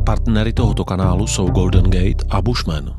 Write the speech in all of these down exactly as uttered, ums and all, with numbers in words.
Partnery tohoto kanálu jsou Golden Gate a Bushman.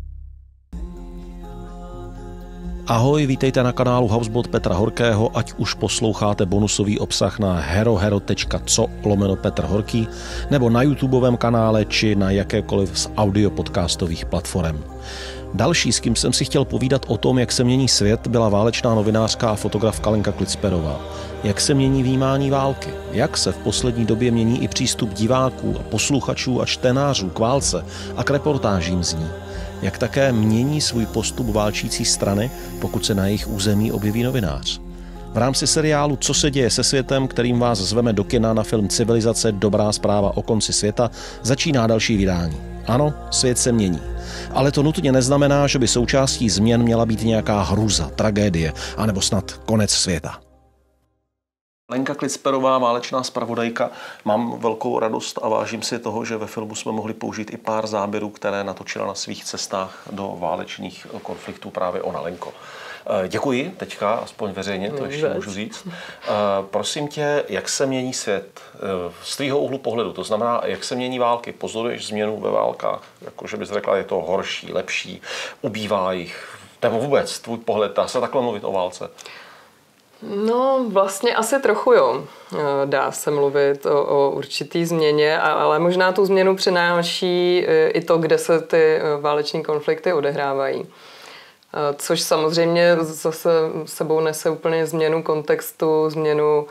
Ahoj, vítejte na kanálu Housebot Petra Horkého, ať už posloucháte bonusový obsah na herohero tečka co lomeno Petr Horký nebo na YouTubeovém kanále či na jakékoliv z audiopodcastových platform. Další, s kým jsem si chtěl povídat o tom, jak se mění svět, byla válečná novinářka a fotografka Lenka Klicperová. Jak se mění vnímání války, jak se v poslední době mění i přístup diváků a posluchačů a čtenářů k válce a k reportážím z ní. Jak také mění svůj postup válčící strany, pokud se na jejich území objeví novinář. V rámci seriálu Co se děje se světem, kterým vás zveme do kina na film Civilizace, dobrá zpráva o konci světa, začíná další vydání. Ano, svět se mění. Ale to nutně neznamená, že by součástí změn měla být nějaká hrůza, tragédie, anebo snad konec světa. Lenka Klicperová, válečná zpravodajka. Mám velkou radost a vážím si toho, že ve filmu jsme mohli použít i pár záběrů, které natočila na svých cestách do válečných konfliktů právě ona, Lenko. Děkuji teďka, aspoň veřejně, to ještě můžu říct. Prosím tě, jak se mění svět z tvýho úhlu pohledu? To znamená, jak se mění války? Pozoruješ změnu ve válkách? Jakože bys řekla, je to horší, lepší, ubývá jich? Nebo vůbec tvůj pohled, dá se takhle mluvit o válce? No, vlastně asi trochu jo. Dá se mluvit o, o určitý změně, ale možná tu změnu přináší i to, kde se ty váleční konflikty odehrávají. Což samozřejmě zase sebou nese úplně změnu kontextu, změnu,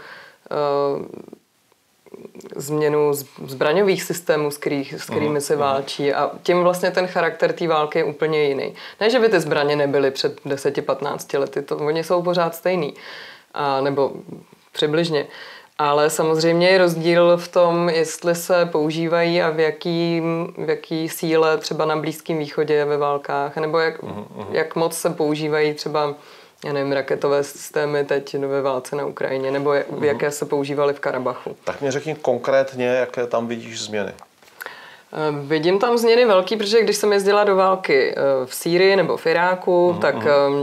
změnu zbraňových systémů, s, kterých, s kterými se válčí. A tím vlastně ten charakter té války je úplně jiný. Ne, že by ty zbraně nebyly před deseti patnácti lety, to, oni jsou pořád stejný. A, nebo přibližně. Ale samozřejmě je rozdíl v tom, jestli se používají a v jaký, v jaký síle třeba na Blízkém východě ve válkách, nebo jak, uh-huh. jak moc se používají třeba, já nevím, raketové systémy teď ve válce na Ukrajině, nebo jak, uh-huh. jaké se používaly v Karabachu. Tak mě řekni konkrétně, jaké tam vidíš změny. Vidím tam změny velký, protože když jsem jezdila do války v Sýrii nebo v Iráku, uh-huh. tak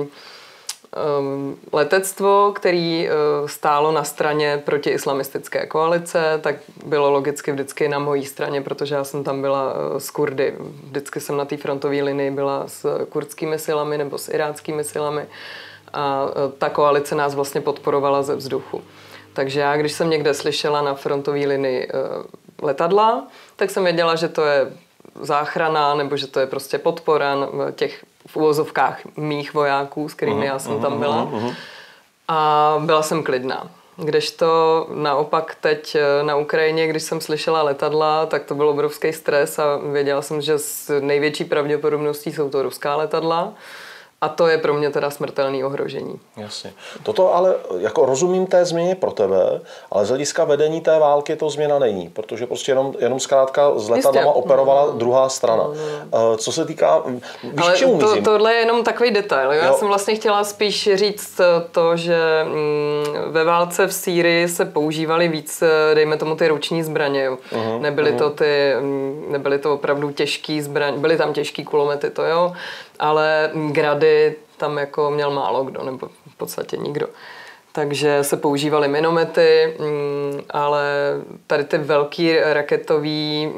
letectvo, který stálo na straně protiislamistické koalice, tak bylo logicky vždycky na mojí straně, protože já jsem tam byla s Kurdy. Vždycky jsem na té frontové linii byla s kurdskými silami nebo s iráckými silami a ta koalice nás vlastně podporovala ze vzduchu. Takže já, když jsem někde slyšela na frontové linii letadla, tak jsem věděla, že to je záchrana nebo že to je prostě podpora těch v uvozovkách mých vojáků, s kterými já jsem tam byla. A byla jsem klidná. Kdežto naopak teď na Ukrajině, když jsem slyšela letadla, tak to byl obrovský stres a věděla jsem, že s největší pravděpodobností jsou to ruská letadla. A to je pro mě teda smrtelné ohrožení. Jasně. Toto ale, jako rozumím té změně pro tebe, ale z hlediska vedení té války to změna není, protože prostě jenom, jenom zkrátka s letadlama operovala no, druhá strana. No, no. Co se týká, víš, ale čemu to, myslím? Tohle je jenom takový detail. Já jo. jsem vlastně chtěla spíš říct to, že ve válce v Sýrii se používaly víc, dejme tomu, ty ruční zbraně. Jo. Uh-huh, nebyly, uh-huh. to ty, nebyly to opravdu těžký zbraně, byly tam těžký kulomety, to jo, ale grady tam jako měl málo kdo, nebo v podstatě nikdo. Takže se používaly minomety, ale tady ty velký raketový,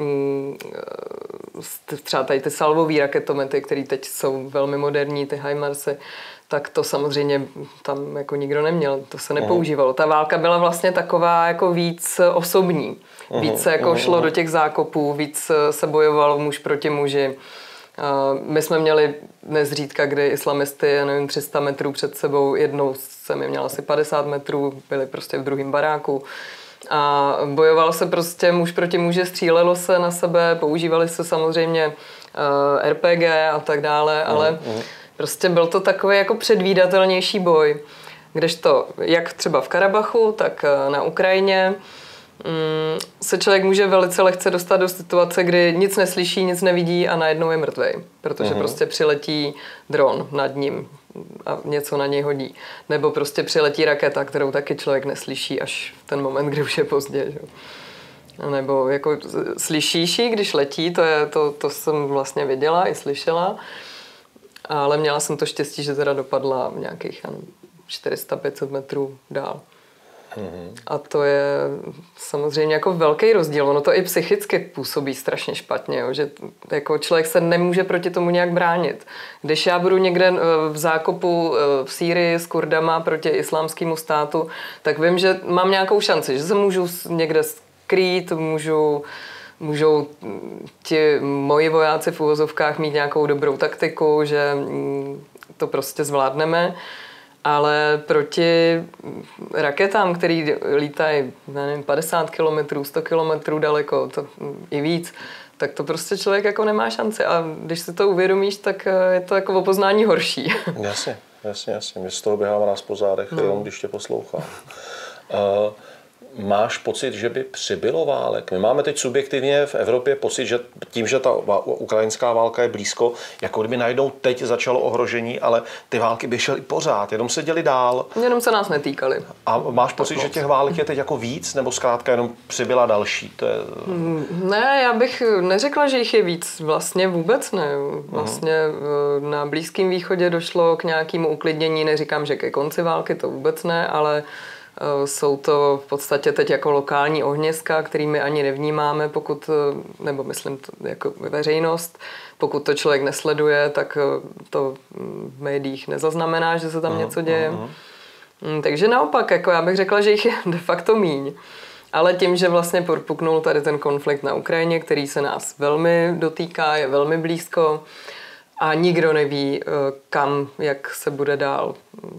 třeba tady ty salvový raketomety, které teď jsou velmi moderní, ty HIMARSy, tak to samozřejmě tam jako nikdo neměl, to se nepoužívalo. Ta válka byla vlastně taková jako víc osobní. Víc se jako šlo do těch zákopů, víc se bojovalo muž proti muži. My jsme měli nezřídka, kdy islamisty, já nevím, tři sta metrů před sebou, jednou jsem je měla asi padesát metrů, byli prostě v druhém baráku. A bojovalo se prostě muž proti muži, střílelo se na sebe, používali se samozřejmě uh, R P G a tak dále, ale mm, mm. prostě byl to takový jako předvídatelnější boj. Kdežto jak třeba v Karabachu, tak na Ukrajině se člověk může velice lehce dostat do situace, kdy nic neslyší, nic nevidí a najednou je mrtvej, protože uh-huh. prostě přiletí dron nad ním a něco na něj hodí. Nebo prostě přiletí raketa, kterou taky člověk neslyší až v ten moment, kdy už je pozdě. Že? Nebo jako slyšíš ji, když letí, to, je, to, to jsem vlastně viděla i slyšela, ale měla jsem to štěstí, že teda dopadla v nějakých čtyři sta pět set metrů dál. Mm-hmm. A to je samozřejmě jako velký rozdíl. Ono to i psychicky působí strašně špatně, jo? Že jako člověk se nemůže proti tomu nějak bránit. Když já budu někde v zákopu v Sýrii s Kurdama proti islámskému státu, tak vím, že mám nějakou šanci, že se můžu někde skrýt, můžu můžou ti moji vojáci v uvozovkách mít nějakou dobrou taktiku, že to prostě zvládneme, ale proti raketám, který lítají, nevím, padesát kilometrů, sto kilometrů daleko, to i víc, tak to prostě člověk jako nemá šanci a když si to uvědomíš, tak je to jako o poznání horší. Jasně, jasně, jasně. Mě z toho běhá mráz po zádech, no. Jenom když tě poslouchám. Uh, Máš pocit, že by přibylo válek? My máme teď subjektivně v Evropě pocit, že tím, že ta ukrajinská válka je blízko, jako kdyby najednou teď začalo ohrožení, ale ty války by šly pořád, jenom se děly dál. Jenom se nás netýkaly. A máš pocit, že těch válek je teď jako víc, nebo zkrátka jenom přibyla další? To je... Ne, já bych neřekla, že jich je víc. Vlastně vůbec ne. Vlastně uh-huh. na Blízkém východě došlo k nějakému uklidnění, neříkám, že ke konci války, to vůbec ne, ale jsou to v podstatě teď jako lokální ohniska, kterými ani nevnímáme, pokud, nebo myslím to jako veřejnost, pokud to člověk nesleduje, tak to v médiích nezaznamená, že se tam něco děje. Uh-huh. Takže naopak, jako já bych řekla, že jich je de facto míň. Ale tím, že vlastně propuknul tady ten konflikt na Ukrajině, který se nás velmi dotýká, je velmi blízko, a nikdo neví, kam, jak se bude dál,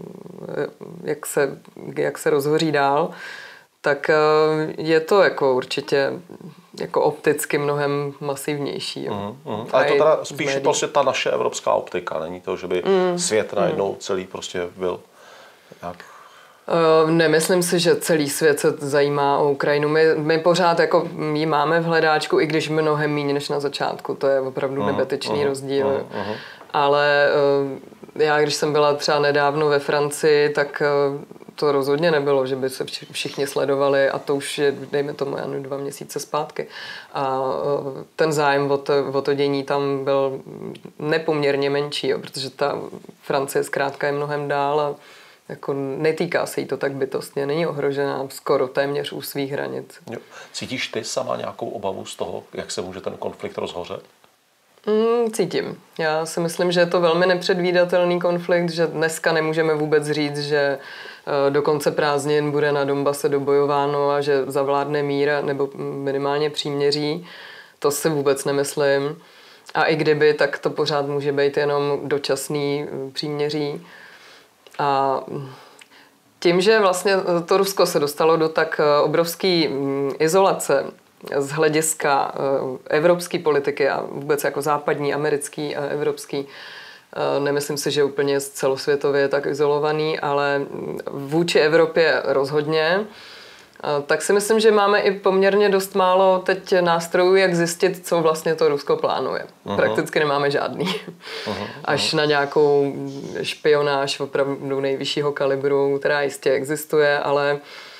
jak se, jak se rozhoří dál, tak je to jako určitě jako opticky mnohem masivnější. Mm, mm. Ale to teda spíš prostě ta naše evropská optika, není to, že by mm, svět najednou mm. celý prostě byl jak... Nemyslím si, že celý svět se zajímá o Ukrajinu. My, my pořád jako ji máme v hledáčku, i když mnohem méně než na začátku. To je opravdu uh, nebetečný uh, rozdíl. Uh, uh. Ale uh, já, když jsem byla třeba nedávno ve Francii, tak uh, to rozhodně nebylo, že by se všichni sledovali a to už je, dejme tomu, jen dva měsíce zpátky. A uh, ten zájem o to, o to dění tam byl nepoměrně menší, jo, protože ta Francie zkrátka je mnohem dál a jako netýká se jí to tak bytostně, není ohrožená skoro téměř u svých hranic. Jo. Cítíš ty sama nějakou obavu z toho, jak se může ten konflikt rozhořet? Mm, cítím. Já si myslím, že je to velmi nepředvídatelný konflikt, že dneska nemůžeme vůbec říct, že do konce prázdnin bude na Donbase dobojováno a že zavládne mír nebo minimálně příměří. To si vůbec nemyslím. A i kdyby, tak to pořád může být jenom dočasný příměří. A tím, že vlastně to Rusko se dostalo do tak obrovské izolace z hlediska evropské politiky a vůbec jako západní, americký a evropský, nemyslím si, že úplně celosvětově tak izolovaný, ale vůči Evropě rozhodně, tak si myslím, že máme i poměrně dost málo teď nástrojů, jak zjistit, co vlastně to Rusko plánuje. Uh-huh. Prakticky nemáme žádný. Uh-huh. Až na nějakou špionáž opravdu nejvyššího kalibru, která jistě existuje, ale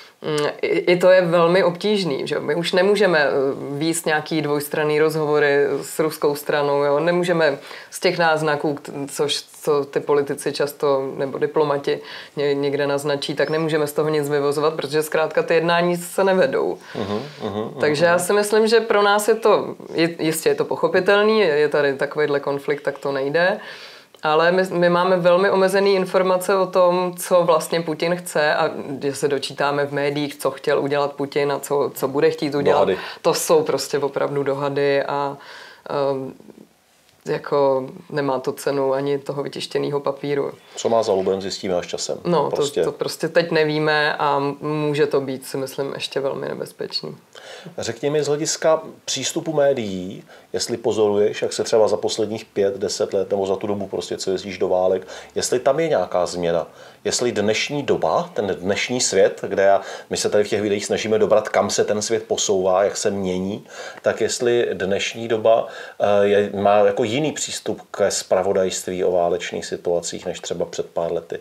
i to je velmi obtížný. Že? My už nemůžeme vést nějaký dvojstranný rozhovory s ruskou stranou. Jo? Nemůžeme z těch náznaků, což co ty politici často, nebo diplomati někde naznačí, tak nemůžeme z toho nic vyvozovat, protože zkrátka ty jednání se nevedou. Uh-huh, uh-huh, Takže uh-huh. já si myslím, že pro nás je to, jistě je to pochopitelný, je tady takovýhle konflikt, tak to nejde. Ale my, my máme velmi omezené informace o tom, co vlastně Putin chce a že se dočítáme v médiích, co chtěl udělat Putin a co, co bude chtít udělat. Dohady. To jsou prostě opravdu dohady a um, jako nemá to cenu ani toho vytištěného papíru. Co má za lubem, zjistíme až časem. No, prostě. To, to prostě teď nevíme a může to být, si myslím, ještě velmi nebezpečný. Řekni mi z hlediska přístupu médií, jestli pozoruješ, jak se třeba za posledních pět, deset let nebo za tu dobu prostě, co jezdíš do válek, jestli tam je nějaká změna. Jestli dnešní doba, ten dnešní svět, kde já, my se tady v těch videích snažíme dobrat, kam se ten svět posouvá, jak se mění, tak jestli dnešní doba je, má jako jiný přístup ke zpravodajství o válečných situacích, než třeba před pár lety.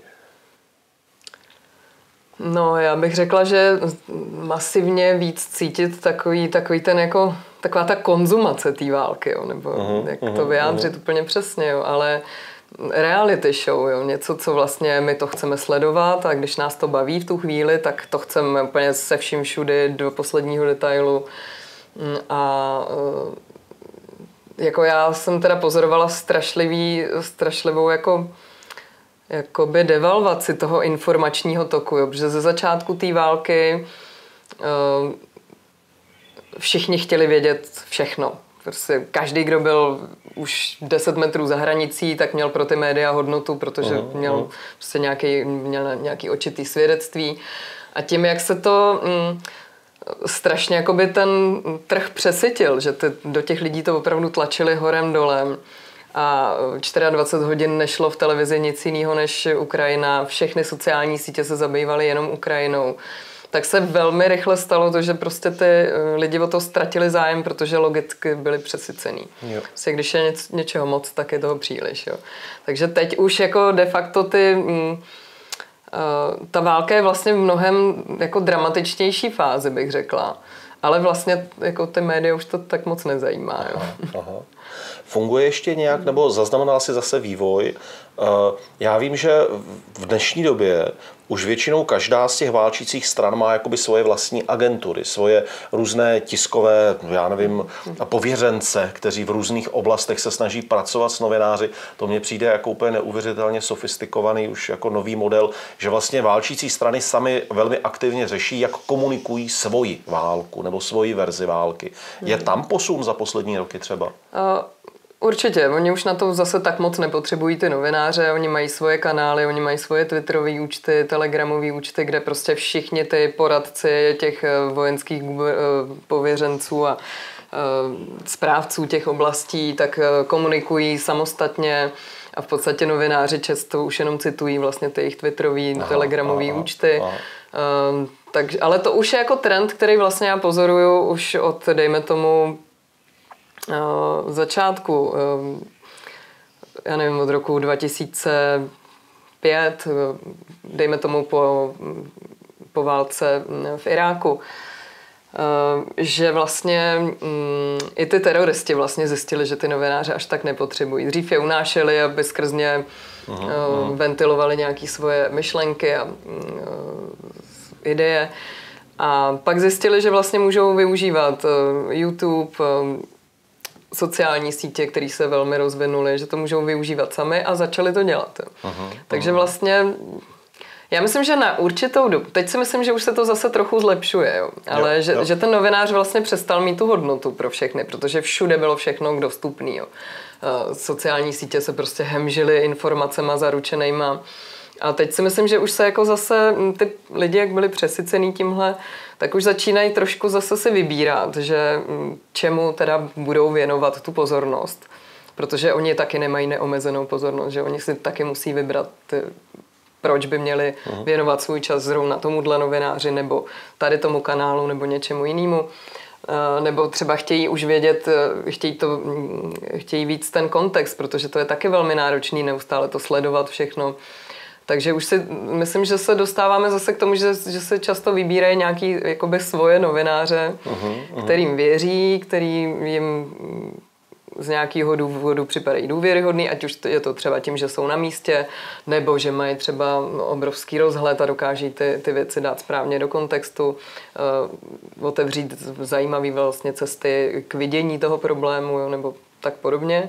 No, já bych řekla, že masivně víc cítit takový, takový ten jako, taková ta konzumace té války, jo, nebo uh-huh, jak uh-huh, to vyjádřit uh-huh. úplně přesně, jo, ale reality show, jo? Něco, co vlastně my to chceme sledovat a když nás to baví v tu chvíli, tak to chceme úplně se vším všudy do posledního detailu. A jako já jsem teda pozorovala strašlivý, strašlivou jako jakoby devalvaci toho informačního toku, jo? Protože ze začátku té války všichni chtěli vědět všechno. Prostě každý, kdo byl už deset metrů za hranicí, tak měl pro ty média hodnotu, protože uh, měl uh. prostě nějaký, měl nějaký očitý svědectví. A tím, jak se to mm, strašně jakoby ten trh přesytil, že ty, do těch lidí to opravdu tlačili horem dolem a dvacet čtyři hodin nešlo v televizi nic jiného než Ukrajina, všechny sociální sítě se zabývaly jenom Ukrajinou, tak se velmi rychle stalo to, že prostě ty lidi o to ztratili zájem, protože logicky byli přesycený. Prostě když je něč, něčeho moc, tak je toho příliš. Jo. Takže teď už jako de facto ty, mm, uh, ta válka je vlastně v mnohem jako dramatičtější fázi, bych řekla. Ale vlastně jako ty média už to tak moc nezajímá. Jo. Aha, aha. Funguje ještě nějak, nebo zaznamenal si zase vývoj? Já vím, že v dnešní době už většinou každá z těch válčících stran má jakoby svoje vlastní agentury, svoje různé tiskové, já nevím, pověřence, kteří v různých oblastech se snaží pracovat s novináři. To mně přijde jako úplně neuvěřitelně sofistikovaný už jako nový model, že vlastně válčící strany sami velmi aktivně řeší, jak komunikují svoji válku nebo svoji verzi války. Je tam posun za poslední roky třeba? Uh... Určitě, oni už na to zase tak moc nepotřebují ty novináře, oni mají svoje kanály, oni mají svoje twitterové účty, telegramové účty, kde prostě všichni ty poradci těch vojenských pověřenců a správců těch oblastí tak komunikují samostatně a v podstatě novináři často už jenom citují vlastně ty jejich twitterové, telegramové účty. Aha. Tak, ale to už je jako trend, který vlastně já pozoruju už od, dejme tomu, Uh, začátku, uh, já nevím, od roku dva tisíce pět, uh, dejme tomu po, po válce v Iráku, uh, že vlastně um, i ty teroristi vlastně zjistili, že ty novináře až tak nepotřebují. Dřív je unášeli, aby skrz ně uh, uh, ventilovali nějaké svoje myšlenky a uh, ideje. A pak zjistili, že vlastně můžou využívat uh, YouTube, uh, sociální sítě, které se velmi rozvinuly, že to můžou využívat sami a začali to dělat. Aha, Takže aha. vlastně já myslím, že na určitou dobu, teď si myslím, že už se to zase trochu zlepšuje, jo, ale jo, že, jo. že ten novinář vlastně přestal mít tu hodnotu pro všechny, protože všude bylo všechno dostupné. Sociální sítě se prostě hemžily informacema zaručenýma. A teď si myslím, že už se jako zase ty lidi, jak byli přesycený tímhle, tak už začínají trošku zase si vybírat, že čemu teda budou věnovat tu pozornost. Protože oni taky nemají neomezenou pozornost, že oni si taky musí vybrat, proč by měli věnovat svůj čas zrovna tomuhle novináři, nebo tady tomu kanálu, nebo něčemu jinému. Nebo třeba chtějí už vědět, chtějí, to, chtějí víc ten kontext, protože to je taky velmi náročný neustále to sledovat všechno. Takže už si myslím, že se dostáváme zase k tomu, že, že se často vybírají nějaký jakoby svoje novináře, uh-huh, uh-huh. kterým věří, který jim z nějakého důvodu připadají důvěryhodný, ať už je to třeba tím, že jsou na místě, nebo že mají třeba obrovský rozhled a dokáží ty, ty věci dát správně do kontextu, uh, otevřít zajímavé vlastně cesty k vidění toho problému, jo, nebo tak podobně.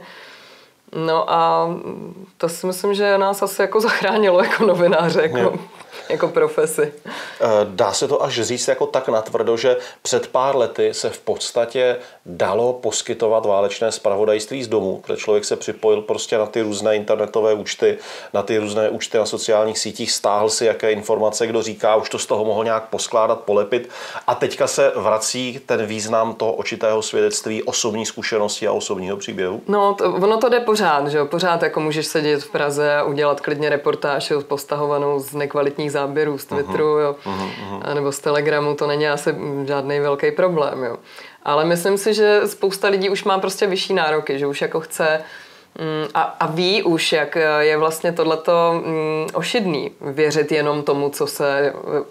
No a to si myslím, že nás asi jako zachránilo jako novináře, jako, jako profesi. Dá se to až říct jako tak natvrdo, že před pár lety se v podstatě dalo poskytovat válečné zpravodajství z domu, protože člověk se připojil prostě na ty různé internetové účty, na ty různé účty na sociálních sítích, stáhl si jaké informace, kdo říká, už to z toho mohl nějak poskládat, polepit a teďka se vrací ten význam toho očitého svědectví, osobní zkušenosti a osobního příběhu. No, to, ono to jde pořád, že jo, pořád jako můžeš sedět v Praze a udělat klidně reportáž jo, postahovanou z nekvalitních záběrů z Twitteru, uh-huh, jo, uh-huh. nebo z Telegramu, to není asi žádný velký problém, jo. Ale myslím si, že spousta lidí už má prostě vyšší nároky, že už jako chce mm, a, a ví už, jak je vlastně tohleto mm, ošidný, věřit jenom tomu, co se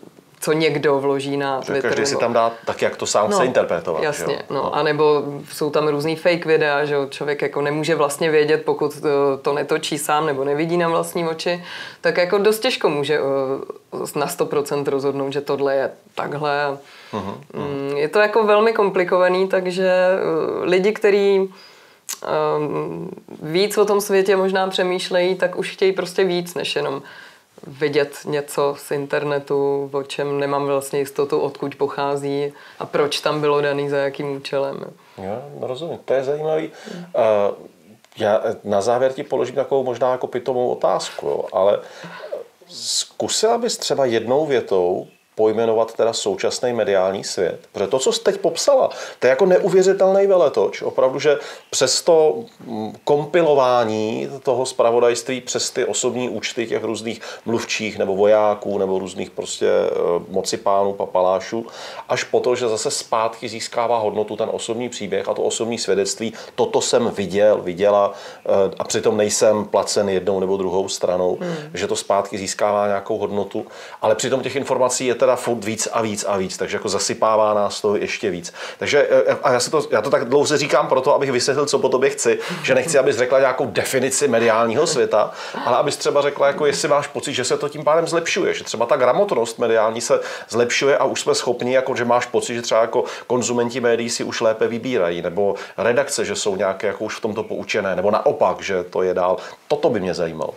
co někdo vloží na Twitter. Každý nebo... si tam dá tak, jak to sám no, chce interpretovat. Jasně, jo? no. no. A nebo jsou tam různý fake videa, že člověk jako nemůže vlastně vědět, pokud to, to netočí sám nebo nevidí na vlastní oči, tak jako dost těžko může na sto procent rozhodnout, že tohle je takhle. Uh-huh, uh-huh. Je to jako velmi komplikovaný, takže lidi, kteří um, víc o tom světě možná přemýšlejí, tak už chtějí prostě víc, než jenom vidět něco z internetu, o čem nemám vlastně jistotu, odkud pochází a proč tam bylo daný, za jakým účelem. Jo, rozumím, to je zajímavý. Uh, já na závěr ti položím takovou možná jako pitomou otázku, jo, ale zkusila bys třeba jednou větou pojmenovat teda současný mediální svět. Protože to, co jsi teď popsala, to je jako neuvěřitelný veletoč. Opravdu, že přes to kompilování toho zpravodajství, přes ty osobní účty těch různých mluvčích nebo vojáků nebo různých prostě mocipánů, papalášů, až po to, že zase zpátky získává hodnotu ten osobní příběh a to osobní svědectví. Toto jsem viděl, viděla a přitom nejsem placen jednou nebo druhou stranou, hmm. že to zpátky získává nějakou hodnotu, ale přitom těch informací je teda furt víc a víc a víc, takže jako zasypává nás toho ještě víc. Takže a já, si to, já to tak dlouze říkám proto, abych vysvětlil, co po tobě chci, že nechci, abys řekla nějakou definici mediálního světa, ale abys třeba řekla, jako jestli máš pocit, že se to tím pádem zlepšuje, že třeba ta gramotnost mediální se zlepšuje a už jsme schopni, jako že máš pocit, že třeba jako konzumenti médií si už lépe vybírají, nebo redakce, že jsou nějaké jako už v tomto poučené, nebo naopak, že to je dál. Toto by mě zajímalo.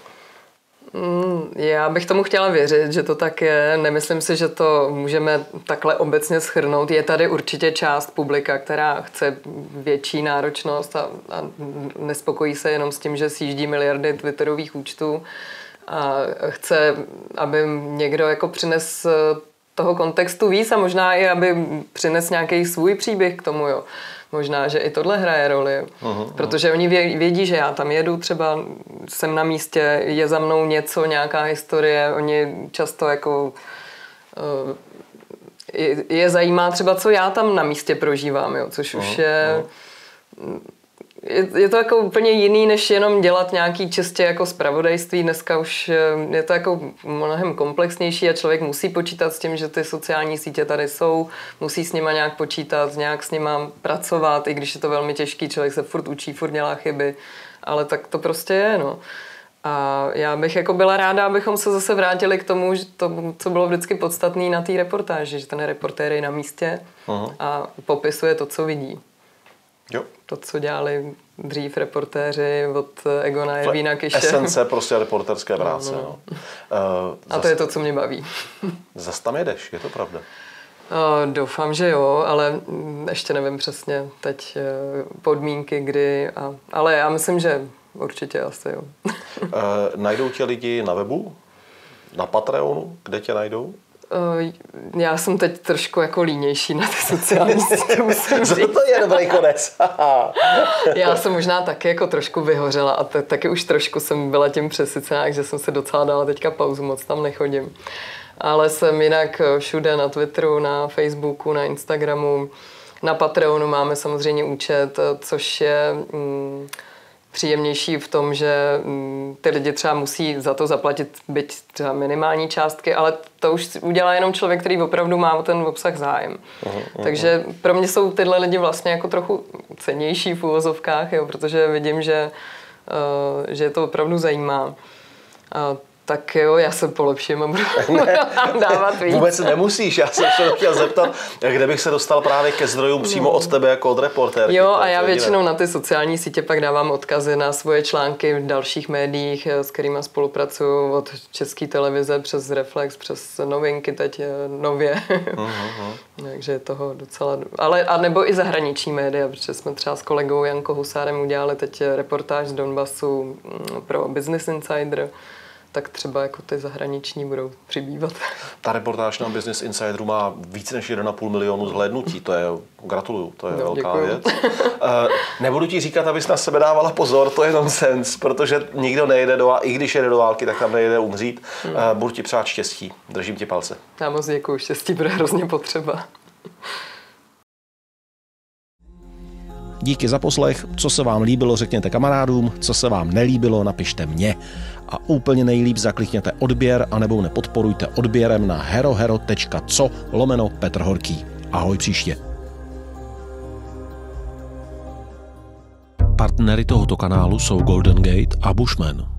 Já bych tomu chtěla věřit, že to tak je. Nemyslím si, že to můžeme takhle obecně shrnout. Je tady určitě část publika, která chce větší náročnost a, a nespokojí se jenom s tím, že sjíždí miliardy twitterových účtů a chce, aby někdo jako přines toho kontextu víc a možná i, aby přines nějaký svůj příběh k tomu, jo. Možná, že i tohle hraje roli, uh-huh, protože oni vědí, že já tam jedu, třeba jsem na místě, je za mnou něco, nějaká historie, oni často jako je, je zajímá třeba, co já tam na místě prožívám, jo, což uh-huh, už je, uh-huh. je, je to jako úplně jiný, než jenom dělat nějaký čistě jako zpravodajství. Dneska už je to jako mnohem komplexnější a člověk musí počítat s tím, že ty sociální sítě tady jsou, musí s nima nějak počítat, nějak s nima pracovat, i když je to velmi těžký, člověk se furt učí, furt dělá chyby, ale tak to prostě je, no. A já bych jako byla ráda, abychom se zase vrátili k tomu, že to, co bylo vždycky podstatné na té reportáži, že ten reportér je na místě uh-huh. a popisuje to, co vidí. Jo. To, co dělali dřív reportéři od Egona Jervína Kiše. Esence prostě reporterské práce. No, no. No. Uh, a to je to, co mě baví. Zas tam jedeš, je to pravda? Uh, doufám, že jo, ale ještě nevím přesně teď uh, podmínky, kdy. A, ale já myslím, že určitě asi jo. uh, najdou tě lidi na webu? Na Patreonu? Kde tě najdou? Uh, já jsem teď trošku jako línější na ty sociální sítě, musím říct. To je dobrý konec. Já jsem možná taky jako trošku vyhořela a t- taky už trošku jsem byla tím přesycená, že jsem se docela dala teďka pauzu, moc tam nechodím. Ale jsem jinak všude na Twitteru, na Facebooku, na Instagramu, na Patreonu máme samozřejmě účet, což je... Mm, příjemnější v tom, že ty lidi třeba musí za to zaplatit byť třeba minimální částky, ale to už udělá jenom člověk, který opravdu má o ten obsah zájem. Uhum, Takže pro mě jsou tyhle lidi vlastně jako trochu cennější v uvozovkách, jo, protože vidím, že, uh, že je to opravdu zajímá. A tak jo, já se polepším a budu dávat víc. Vůbec nemusíš, já jsem se chtěl zeptat, kde bych se dostal právě ke zdrojům přímo od tebe jako od reportérky. Jo, a já většinou na ty sociální sítě pak dávám odkazy na svoje články v dalších médiích, s kterými spolupracuju, od České televize přes Reflex, přes Novinky teď nově. Uh-huh. Takže je toho docela... Ale, a nebo i zahraniční média, protože jsme třeba s kolegou Janko Husárem udělali teď reportáž z Donbasu pro Business Insider, tak třeba jako ty zahraniční budou přibývat. Ta reportáž na Business Insideru má víc než jeden a půl milionu zhlédnutí, to je, gratuluju, to je no, velká děkuju. Věc. Nebudu ti říkat, abys na sebe dávala pozor, to je nonsens, protože nikdo nejde do války, i když jede do války, tak tam nejde umřít. Hmm. Budu ti přát štěstí, držím ti palce. Já moc děkuju, štěstí bude hrozně potřeba. Díky za poslech, co se vám líbilo, řekněte kamarádům, co se vám nelíbilo, napište mě. A úplně nejlíp zaklikněte odběr anebo nepodporujte odběrem na herohero tečka co lomeno Petr Horký. Ahoj příště. Partnery tohoto kanálu jsou Golden Gate a Bushman.